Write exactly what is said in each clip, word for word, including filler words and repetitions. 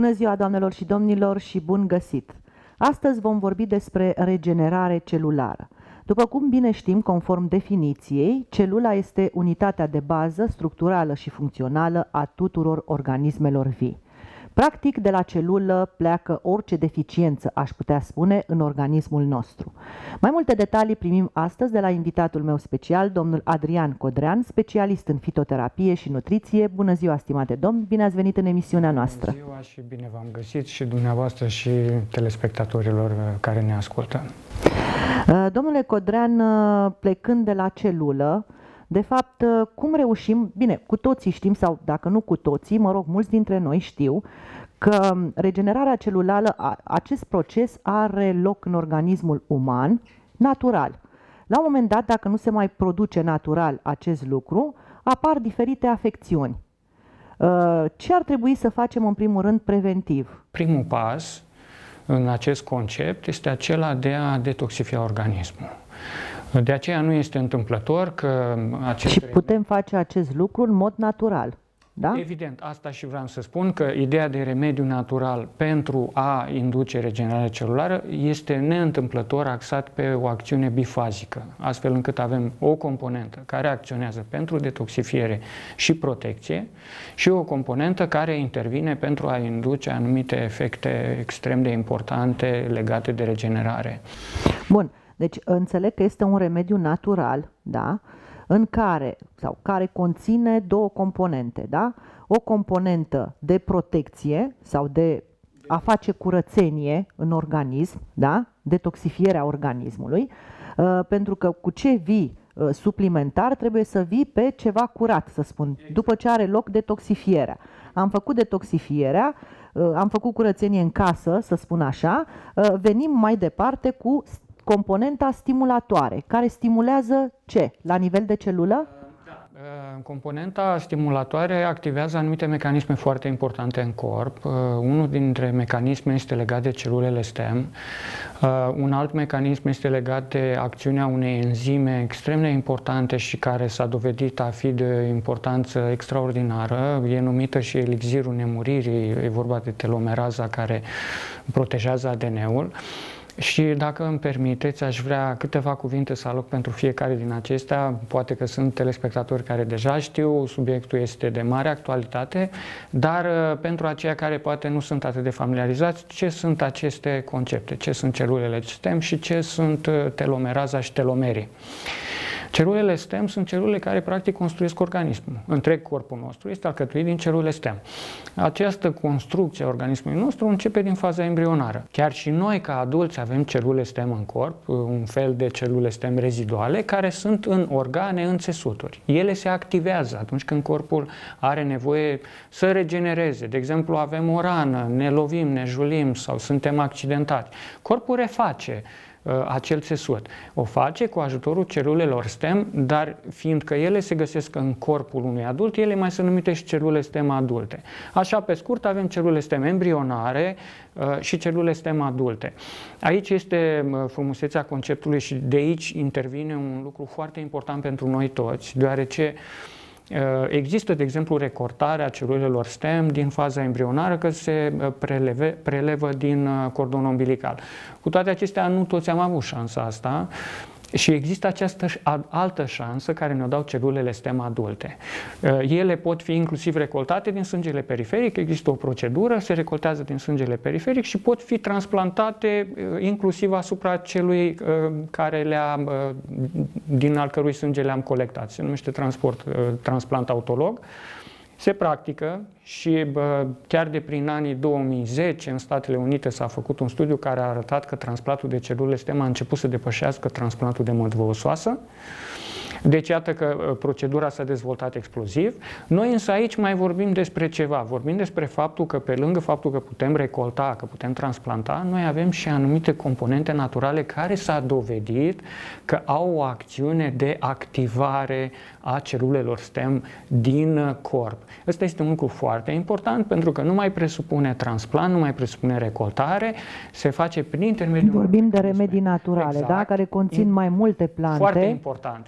Bună ziua, doamnelor și domnilor, și bun găsit! Astăzi vom vorbi despre regenerare celulară. După cum bine știm, conform definiției, celula este unitatea de bază structurală și funcțională a tuturor organismelor vii. Practic, de la celulă pleacă orice deficiență, aș putea spune, în organismul nostru. Mai multe detalii primim astăzi de la invitatul meu special, domnul Adrian Codrean, specialist în fitoterapie și nutriție. Bună ziua, stimate domn, bine ați venit în emisiunea noastră. Bună ziua și bine v-am găsit și dumneavoastră și telespectatorilor care ne ascultă. Domnule Codrean, plecând de la celulă, de fapt, cum reușim, bine, cu toții știm, sau dacă nu cu toții, mă rog, mulți dintre noi știu că regenerarea celulară, acest proces are loc în organismul uman, natural. La un moment dat, dacă nu se mai produce natural acest lucru, apar diferite afecțiuni. Ce ar trebui să facem în primul rând preventiv? Primul pas în acest concept este acela de a detoxifia organismul. De aceea nu este întâmplător că acest... Și putem face acest lucru în mod natural, da? Evident, asta și vreau să spun, că ideea de remediu natural pentru a induce regenerarea celulară este neîntâmplător axat pe o acțiune bifazică, astfel încât avem o componentă care acționează pentru detoxifiere și protecție și o componentă care intervine pentru a induce anumite efecte extrem de importante legate de regenerare. Bun. Deci înțeleg că este un remediu natural, da? În care, sau care conține două componente, da? O componentă de protecție sau de a face curățenie în organism, da? Detoxifierea organismului, uh, pentru că cu ce vii uh, suplimentar trebuie să vii pe ceva curat, să spun, după ce are loc detoxifierea. Am făcut detoxifierea, uh, am făcut curățenie în casă, să spun așa, uh, venim mai departe cu componenta stimulatoare, care stimulează ce? La nivel de celulă? Da. Componenta stimulatoare activează anumite mecanisme foarte importante în corp. Unul dintre mecanisme este legat de celulele stem. Un alt mecanism este legat de acțiunea unei enzime extrem de importante și care s-a dovedit a fi de importanță extraordinară. E numită și elixirul nemuririi, e vorba de telomeraza care protejează A D N-ul. Și dacă îmi permiteți, aș vrea câteva cuvinte să aloc pentru fiecare din acestea. Poate că sunt telespectatori care deja știu, subiectul este de mare actualitate, dar pentru aceia care poate nu sunt atât de familiarizați, ce sunt aceste concepte, ce sunt celulele stem și ce sunt telomeraza și telomerii. Celulele stem sunt celule care practic construiesc organismul. Întreg corpul nostru este alcătuit din celule stem. Această construcție a organismului nostru începe din faza embrionară. Chiar și noi ca adulți avem celule stem în corp, un fel de celule stem reziduale care sunt în organe, în țesuturi. Ele se activează atunci când corpul are nevoie să regenereze. De exemplu, avem o rană, ne lovim, ne julim sau suntem accidentați. Corpul reface acel țesut. O face cu ajutorul celulelor stem, dar fiindcă ele se găsesc în corpul unui adult, ele mai sunt numite și celule stem adulte. Așa, pe scurt, avem celule stem embrionare și celule stem adulte. Aici este frumusețea conceptului și de aici intervine un lucru foarte important pentru noi toți, deoarece există, de exemplu, recortarea celulelor stem din faza embrionară, că se preleve, prelevă din cordon umbilical. Cu toate acestea, nu toți am avut șansa asta și există această altă șansă care ne-o dau celulele stem adulte. Ele pot fi inclusiv recoltate din sângele periferic, există o procedură, se recoltează din sângele periferic și pot fi transplantate inclusiv asupra celui care le-a, din al cărui sânge le-am colectat. Se numește transport, transplant autolog. Se practică și bă, chiar de prin anii două mii zece în Statele Unite s-a făcut un studiu care a arătat că transplantul de celule stem a început să depășească transplantul de mădvă osoasă. Deci iată că procedura s-a dezvoltat exploziv. Noi însă aici mai vorbim despre ceva. Vorbim despre faptul că pe lângă faptul că putem recolta, că putem transplanta, noi avem și anumite componente naturale care s-a dovedit că au o acțiune de activare a celulelor stem din corp. Ăsta este un lucru foarte important pentru că nu mai presupune transplant, nu mai presupune recoltare, se face prin intermediul... Vorbim de remedii naturale, exact, da? Care conțin mai multe plante. Foarte important, foarte important.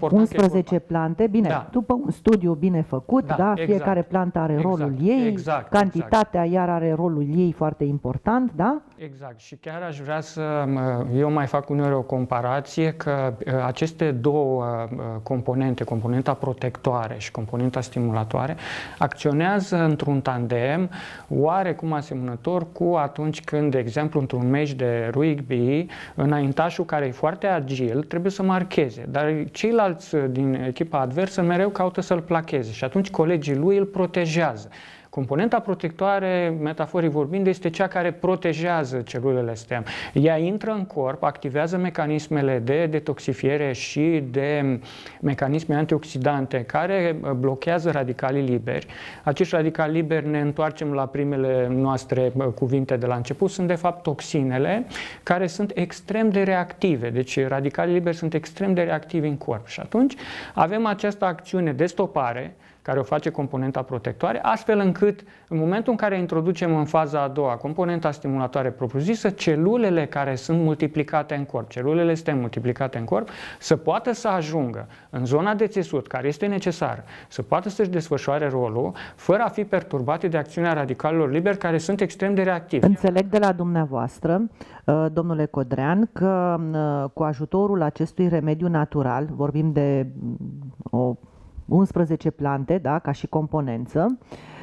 important unsprezece plante, bine, da. După un studiu bine făcut, da, da exact. Fiecare plantă are exact. rolul ei, exact. cantitatea exact. iar are rolul ei foarte important, da? Exact. Și chiar aș vrea să, eu mai fac uneori o comparație că aceste două componente, componenta protectoare și componenta stimulatoare, acționează într-un tandem oarecum asemănător cu atunci când, de exemplu, într-un meci de rugby, înaintașul care e foarte agil trebuie să marcheze, dar ceilalți din echipa adversă mereu caută să-l placheze și atunci colegii lui îl protejează. Componenta protectoare, metaforic vorbind, este cea care protejează celulele stem. Ea intră în corp, activează mecanismele de detoxifiere și de mecanisme antioxidante care blochează radicalii liberi. Acești radicali liberi, ne întoarcem la primele noastre cuvinte de la început, sunt de fapt toxinele care sunt extrem de reactive. Deci radicalii liberi sunt extrem de reactivi în corp. Și atunci avem această acțiune de stopare care o face componenta protectoare, astfel încât în momentul în care introducem în faza a doua componenta stimulatoare propriu-zisă, celulele care sunt multiplicate în corp, celulele stem multiplicate în corp, să poată să ajungă în zona de țesut, care este necesară, să poată să-și desfășoare rolul, fără a fi perturbate de acțiunea radicalilor liberi, care sunt extrem de reactivi. Înțeleg de la dumneavoastră, domnule Codrean, că cu ajutorul acestui remediu natural, vorbim de o unsprezece plante, da, ca și componență,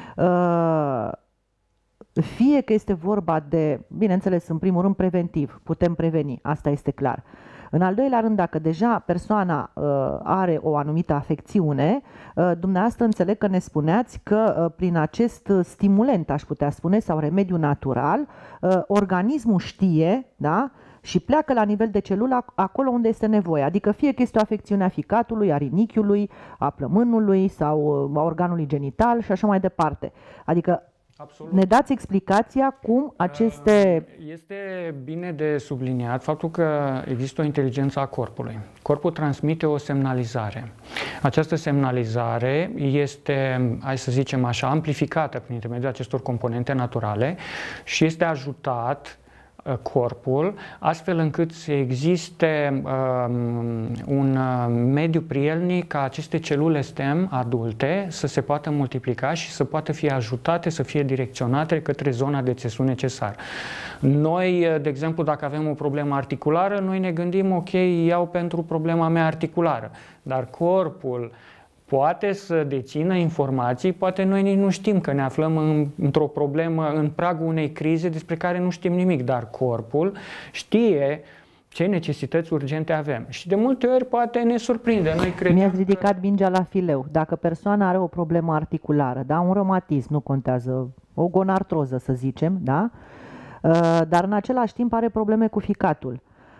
fie că este vorba de, bineînțeles, în primul rând preventiv, putem preveni, asta este clar. În al doilea rând, dacă deja persoana are o anumită afecțiune, dumneavoastră înțeleg că ne spuneați că prin acest stimulent, aș putea spune, sau remediu natural, organismul știe, da, și pleacă la nivel de celulă acolo unde este nevoie. Adică fie că este o afecțiune a ficatului, a rinichiului, a plămânului sau a organului genital și așa mai departe. Adică absolut. Ne dați explicația cum aceste... Este bine de subliniat faptul că există o inteligență a corpului. Corpul transmite o semnalizare. Această semnalizare este, hai să zicem așa, amplificată prin intermediul acestor componente naturale și este ajutat corpul, astfel încât să existe um, un mediu prielnic ca aceste celule stem adulte să se poată multiplica și să poată fi ajutate, să fie direcționate către zona de țesut necesar. Noi, de exemplu, dacă avem o problemă articulară, noi ne gândim, ok, iau pentru problema mea articulară, dar corpul poate să dețină informații, poate noi nici nu știm că ne aflăm în, într-o problemă, în pragul unei crize despre care nu știm nimic, dar corpul știe ce necesități urgente avem. Și de multe ori poate ne surprinde. Noi credem Mi-ați ridicat mingea la fileu. Dacă persoana are o problemă articulară, da, un reumatism, nu contează, o gonartroză să zicem, da, dar în același timp are probleme cu ficatul.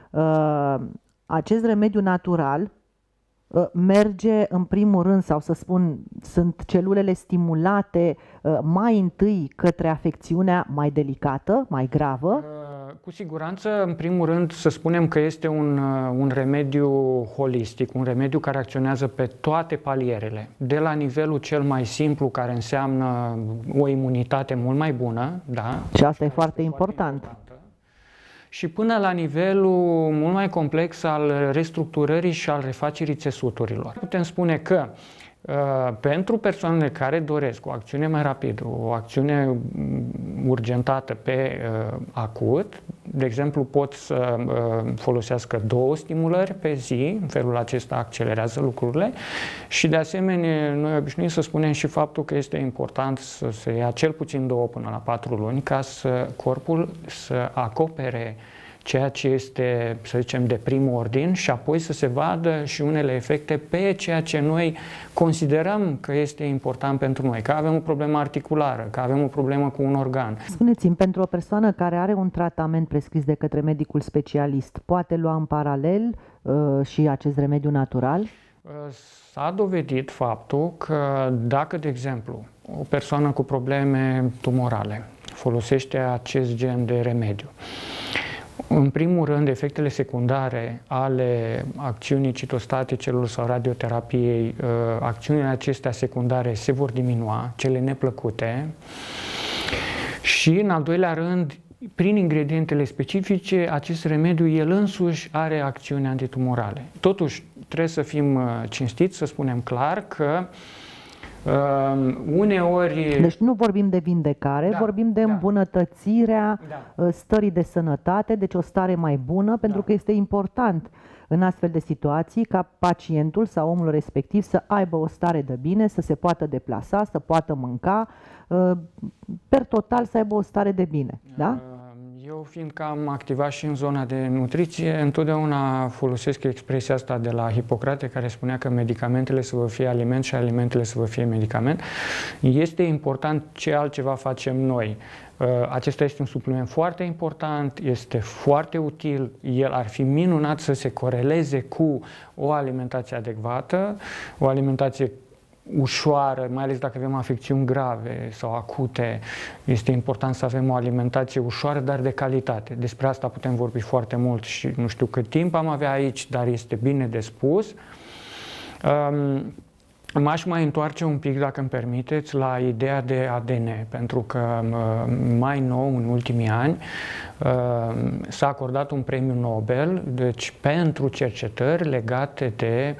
Acest remediu natural merge în primul rând, sau să spun, sunt celulele stimulate mai întâi către afecțiunea mai delicată, mai gravă? Cu siguranță, în primul rând, să spunem că este un, un remediu holistic, un remediu care acționează pe toate palierele, de la nivelul cel mai simplu, care înseamnă o imunitate mult mai bună, da? Și asta e foarte important. important. Și până la nivelul mult mai complex al restructurării și al refacerii țesuturilor. Putem spune că uh, pentru persoanele care doresc o acțiune mai rapidă, o acțiune urgentată pe uh, acut, de exemplu pot să uh, folosească două stimulări pe zi, în felul acesta accelerează lucrurile și de asemenea noi obișnuim să spunem și faptul că este important să se ia cel puțin două până la patru luni ca să corpul să acopere ceea ce este, să zicem, de prim ordin și apoi să se vadă și unele efecte pe ceea ce noi considerăm că este important pentru noi, că avem o problemă articulară, că avem o problemă cu un organ. Spuneți-mi, pentru o persoană care are un tratament prescris de către medicul specialist, poate lua în paralel uh, și acest remediu natural? S-a dovedit faptul că dacă, de exemplu, o persoană cu probleme tumorale folosește acest gen de remediu, în primul rând, efectele secundare ale acțiunii citostaticelor sau radioterapiei, acțiunile acestea secundare se vor diminua, cele neplăcute. Și, în al doilea rând, prin ingredientele specifice, acest remediu, el însuși are acțiuni antitumorale. Totuși, trebuie să fim cinstiți, să spunem clar că Uh, uneori... Deci nu vorbim de vindecare, da, vorbim de îmbunătățirea da. stării de sănătate, deci o stare mai bună, pentru da. că este important în astfel de situații ca pacientul sau omul respectiv să aibă o stare de bine, să se poată deplasa, să poată mânca, per total să aibă o stare de bine. Da? Eu, fiindcă am activat și în zona de nutriție, întotdeauna folosesc expresia asta de la Hipocrate, care spunea că medicamentele să vă fie aliment și alimentele să vă fie medicament. Este important ce altceva facem noi. Acesta este un supliment foarte important, este foarte util, el ar fi minunat să se coreleze cu o alimentație adecvată, o alimentație ușoară, mai ales dacă avem afecțiuni grave sau acute, este important să avem o alimentație ușoară, dar de calitate. Despre asta putem vorbi foarte mult și nu știu cât timp am avea aici, dar este bine de spus. Um, M-aș mai întoarce un pic, dacă îmi permiteți, la ideea de A D N, pentru că mai nou, în ultimii ani, s-a acordat un premiu Nobel, deci pentru cercetări legate de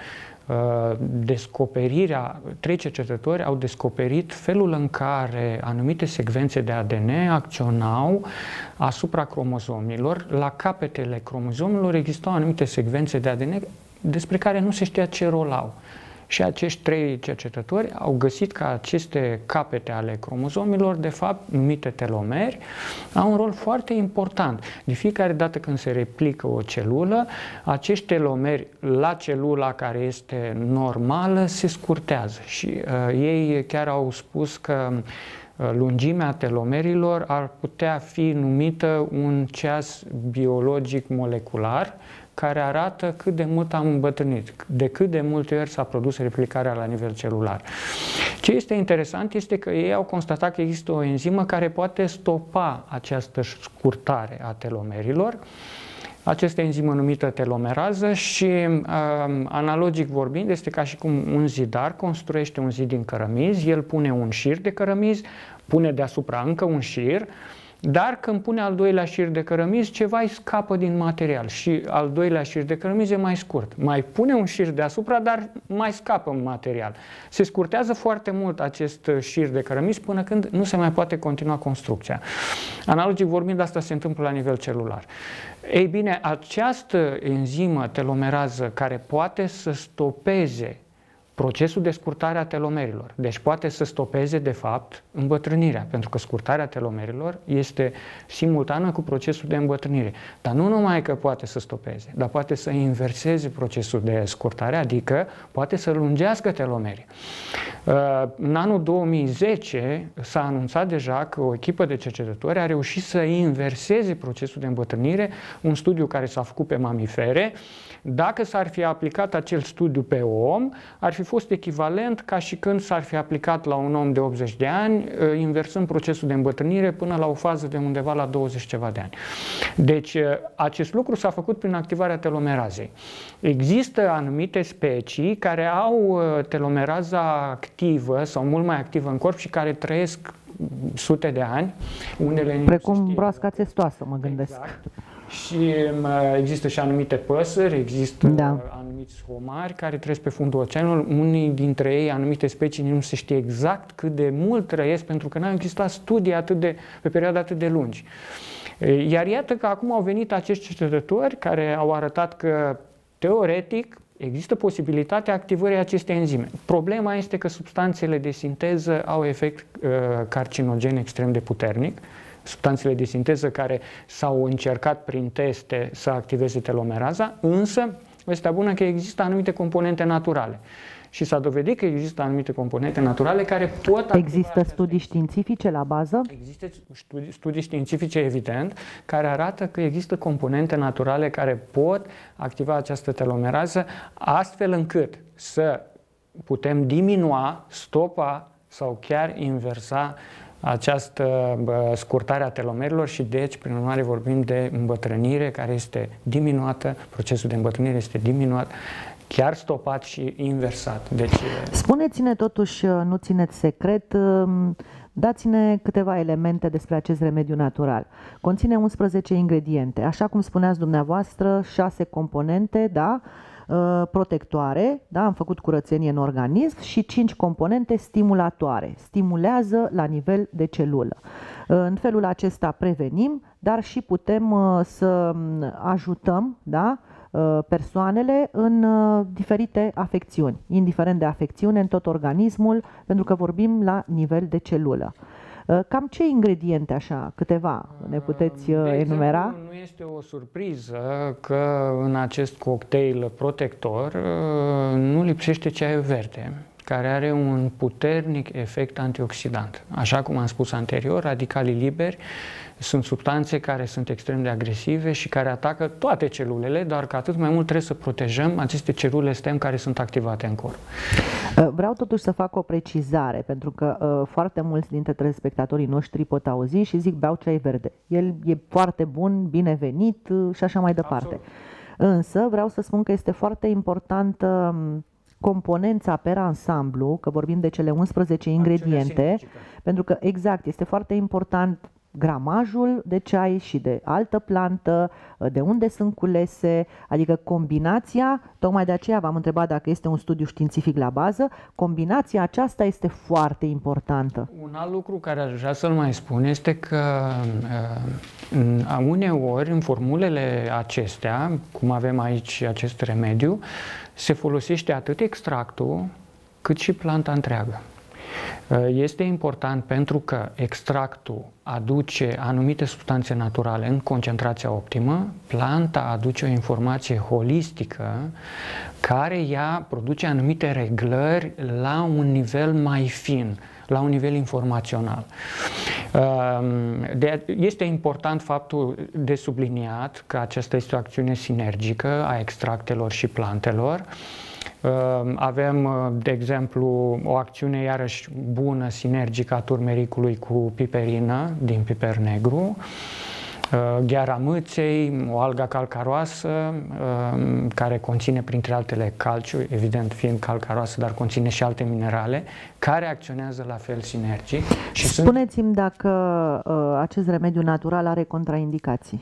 descoperirea, trei cercetători au descoperit felul în care anumite secvențe de A D N acționau asupra cromozomilor. La capetele cromozomilor existau anumite secvențe de A D N despre care nu se știa ce rol au. Și acești trei cercetători au găsit că aceste capete ale cromozomilor, de fapt numite telomeri, au un rol foarte important. De fiecare dată când se replică o celulă, acești telomeri la celula care este normală se scurtează. Și uh, ei chiar au spus că uh, lungimea telomerilor ar putea fi numită un ceas biologic molecular, care arată cât de mult am îmbătrânit, de cât de multe ori s-a produs replicarea la nivel celular. Ce este interesant este că ei au constatat că există o enzimă care poate stopa această scurtare a telomerilor, această enzimă numită telomerază și, um, analogic vorbind, este ca și cum un zidar construiește un zid din cărămizi, el pune un șir de cărămizi, pune deasupra încă un șir, dar când pune al doilea șir de cărămizi, ceva îi scapă din material și al doilea șir de cărămizi e mai scurt. Mai pune un șir deasupra, dar mai scapă în material. Se scurtează foarte mult acest șir de cărămizi până când nu se mai poate continua construcția. Analogic vorbind, asta se întâmplă la nivel celular. Ei bine, această enzimă telomerază care poate să stopeze procesul de scurtare a telomerilor. Deci poate să stopeze, de fapt, îmbătrânirea, pentru că scurtarea telomerilor este simultană cu procesul de îmbătrânire. Dar nu numai că poate să stopeze, dar poate să inverseze procesul de scurtare, adică poate să lungească telomerii. În anul două mii zece s-a anunțat deja că o echipă de cercetători a reușit să inverseze procesul de îmbătrânire, un studiu care s-a făcut pe mamifere. Dacă s-ar fi aplicat acel studiu pe om, ar fi fost echivalent ca și când s-ar fi aplicat la un om de optzeci de ani, inversând procesul de îmbătrânire până la o fază de undeva la douăzeci ceva de ani. Deci acest lucru s-a făcut prin activarea telomerazei. Există anumite specii care au telomeraza activă sau mult mai activă în corp și care trăiesc sute de ani. Unele Precum broasca țestoasă, mă gândesc. Exact. Și există și anumite păsări, există da. anumiți homari care trăiesc pe fundul oceanului. Unii dintre ei, anumite specii, nu se știe exact cât de mult trăiesc, pentru că n-au existat studii atât de, pe perioade atât de lungi. Iar iată că acum au venit acești cercetători care au arătat că, teoretic, există posibilitatea activării acestei enzime. Problema este că substanțele de sinteză au efect uh, carcinogen extrem de puternic. Substanțele de sinteză care s-au încercat prin teste să activeze telomeraza, însă vestea bună că există anumite componente naturale. Și s-a dovedit că există anumite componente naturale care pot... Există studii științifice la bază? Există studii, studii științifice, evident, care arată că există componente naturale care pot activa această telomerază, astfel încât să putem diminua, stopa sau chiar inversa această scurtare a telomerilor și deci, prin urmare, vorbim de îmbătrânire care este diminuată, procesul de îmbătrânire este diminuat, chiar stopat și inversat. Deci, spuneți-ne totuși, nu țineți secret, dați-ne câteva elemente despre acest remediu natural. Conține unsprezece ingrediente, așa cum spuneați dumneavoastră, șase componente, da? protectoare, da? Am făcut curățenie în organism, și cinci componente stimulatoare. Stimulează la nivel de celulă. În felul acesta prevenim, dar și putem să ajutăm, da? Persoanele în diferite afecțiuni, indiferent de afecțiune în tot organismul, pentru că vorbim la nivel de celulă. Cam ce ingrediente, așa, câteva, ne puteți de enumera? Exemplu, nu este o surpriză că în acest cocktail protector nu lipsește ceaiul verde, care are un puternic efect antioxidant. Așa cum am spus anterior, radicalii liberi sunt substanțe care sunt extrem de agresive și care atacă toate celulele, dar că atât mai mult trebuie să protejăm aceste celule stem care sunt activate în corp. Vreau totuși să fac o precizare, pentru că uh, foarte mulți dintre telespectatorii noștri pot auzi și zic beau ceai verde. El e foarte bun, binevenit uh, și așa mai departe. Absolut. Însă vreau să spun că este foarte importantă um, componența per ansamblu, că vorbim de cele unsprezece ingrediente, pentru că exact, este foarte important gramajul de ceai și de altă plantă, de unde sunt culese, adică combinația, tocmai de aceea v-am întrebat dacă este un studiu științific la bază, combinația aceasta este foarte importantă. Un alt lucru care aș vrea să-l mai spun este că uh, uneori în formulele acestea, cum avem aici acest remediu, se folosește atât extractul cât și planta întreagă. Este important pentru că extractul aduce anumite substanțe naturale în concentrația optimă, planta aduce o informație holistică care ea produce anumite reglări la un nivel mai fin, la un nivel informațional. Este important faptul de subliniat că aceasta este o acțiune sinergică a extractelor și plantelor. Avem, de exemplu, o acțiune iarăși bună, sinergică a turmericului cu piperină din piper negru, gheara mâței, o alga calcaroasă care conține printre altele calciu, evident fiind calcaroasă, dar conține și alte minerale, care acționează la fel sinergic. Și spuneți-mi sunt... dacă uh, acest remediu natural are contraindicații.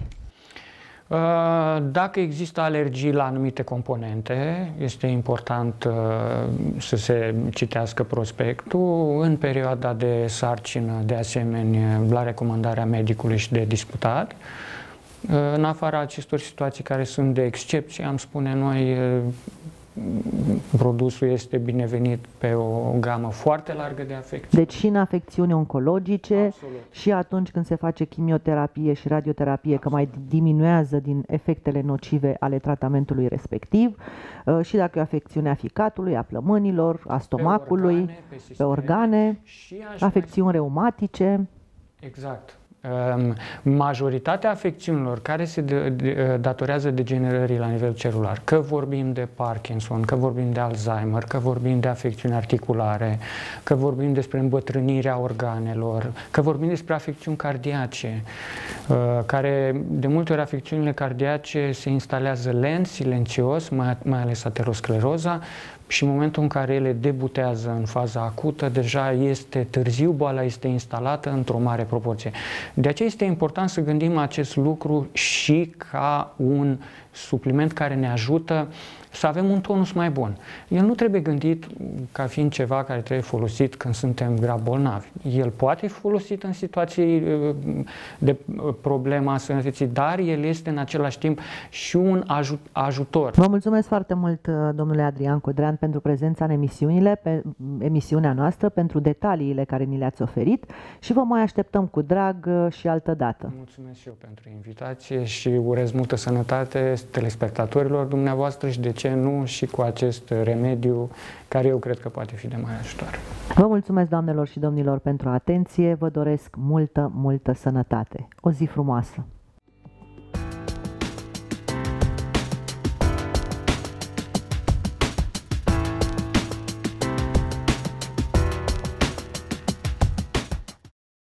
Dacă există alergii la anumite componente, este important să se citească prospectul. În perioada de sarcină, de asemenea, la recomandarea medicului și de discutat. În afara acestor situații care sunt de excepție, am spune noi, produsul este binevenit pe o gamă foarte largă de afecțiuni. Deci și în afecțiuni oncologice, absolut, și atunci când se face chimioterapie și radioterapie, absolut, că mai diminuează din efectele nocive ale tratamentului respectiv, și dacă e o afecțiune a ficatului, a plămânilor, a stomacului, pe organe, pe pe organe afecțiuni reumatice. Exact. Majoritatea afecțiunilor care se de, de, datorează degenerării la nivel celular, că vorbim de Parkinson, că vorbim de Alzheimer, că vorbim de afecțiuni articulare, că vorbim despre îmbătrânirea organelor, că vorbim despre afecțiuni cardiace, care de multe ori afecțiunile cardiace se instalează lent, silențios, mai, mai ales ateroscleroza, și în momentul în care ele debutează în faza acută, deja este târziu, boala este instalată într-o mare proporție. De aceea este important să gândim acest lucru și ca un supliment care ne ajută să avem un tonus mai bun. El nu trebuie gândit ca fiind ceva care trebuie folosit când suntem grav bolnavi. El poate fi folosit în situații de problema sănătății, dar el este în același timp și un ajut ajutor. Vă mulțumesc foarte mult, domnule Adrian Codrean, pentru prezența în emisiunile, pe emisiunea noastră, pentru detaliile care ni le-ați oferit și vă mai așteptăm cu drag și altă dată. Mulțumesc și eu pentru invitație și urez multă sănătate telespectatorilor dumneavoastră și de ce nu și cu acest remediu care eu cred că poate fi de mare ajutor. Vă mulțumesc, doamnelor și domnilor, pentru atenție. Vă doresc multă, multă sănătate. O zi frumoasă!